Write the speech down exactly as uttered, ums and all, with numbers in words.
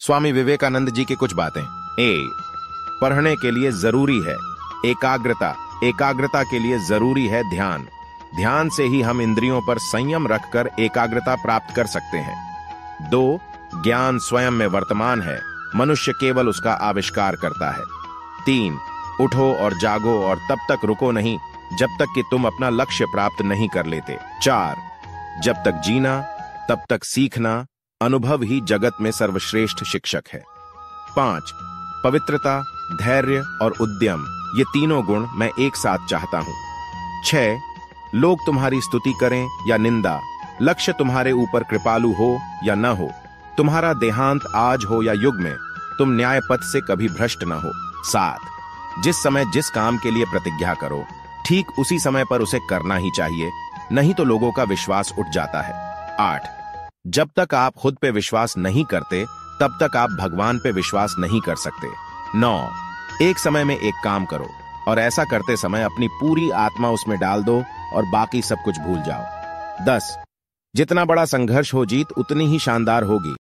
स्वामी विवेकानंद जी की कुछ बातें। ए पढ़ने के लिए जरूरी है एकाग्रता। एकाग्रता के लिए जरूरी है ध्यान। ध्यान से ही हम इंद्रियों पर संयम रखकर एकाग्रता प्राप्त कर सकते हैं। दो ज्ञान स्वयं में वर्तमान है, मनुष्य केवल उसका आविष्कार करता है। तीन उठो और जागो और तब तक रुको नहीं जब तक कि तुम अपना लक्ष्य प्राप्त नहीं कर लेते। चार जब तक जीना तब तक सीखना, अनुभव ही जगत में सर्वश्रेष्ठ शिक्षक है। पांच पवित्रता, धैर्य और उद्यम, ये तीनों गुण मैं एक साथ चाहता हूं। छह लोग तुम्हारी स्तुति करें या निंदा, लक्ष्य तुम्हारे ऊपर कृपालु हो या न हो, तुम्हारा देहांत आज हो या युग में, तुम न्याय पथ से कभी भ्रष्ट न हो। सात जिस समय जिस काम के लिए प्रतिज्ञा करो ठीक उसी समय पर उसे करना ही चाहिए, नहीं तो लोगों का विश्वास उठ जाता है। आठ जब तक आप खुद पे विश्वास नहीं करते तब तक आप भगवान पे विश्वास नहीं कर सकते। नौ एक समय में एक काम करो और ऐसा करते समय अपनी पूरी आत्मा उसमें डाल दो और बाकी सब कुछ भूल जाओ। दस जितना बड़ा संघर्ष हो जीत उतनी ही शानदार होगी।